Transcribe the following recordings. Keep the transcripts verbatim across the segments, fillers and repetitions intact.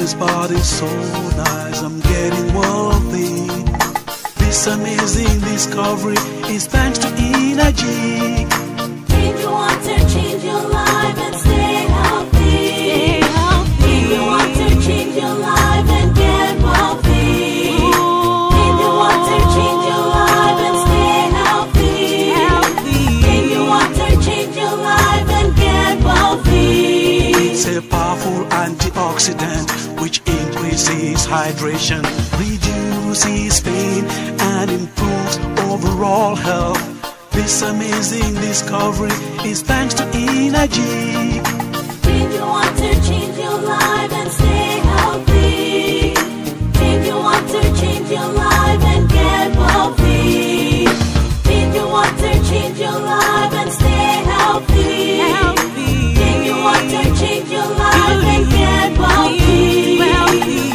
this body's so nice, I'm getting wealthy. This amazing discovery is thanks to Enagic. Change your water, change your life and stay healthy. Stay healthy. Change your water, change your life and get wealthy. Change your water, change your life and stay healthy. Healthy. Change your water, change your life and get wealthy. It's a powerful antioxidant which increases hydration, reduces pain and improves overall health. This amazing discovery is thanks to Enagic. Change your water, change your life and stay healthy. Change your water, change your life and get wealthy. Change your water, change your life and stay healthy. Healthy. Change your water, change your life and get wealthy. Wealthy.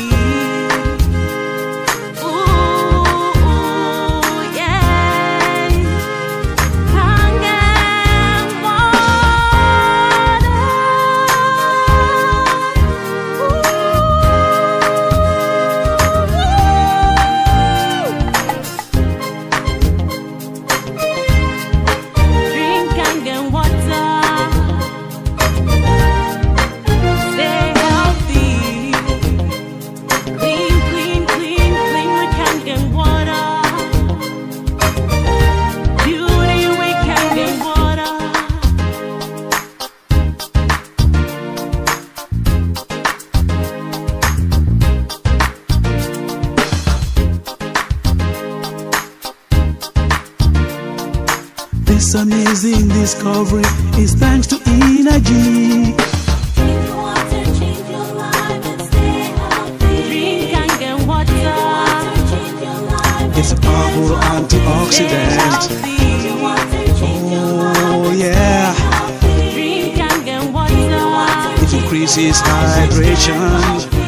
This amazing discovery is thanks to Enagic. Change your water, change your life and stay healthy. Drink Kangen water. Change your life. It's a powerful antioxidant. Change your water, change your life. Oh yeah. Drink Kangen water. It increases hydration.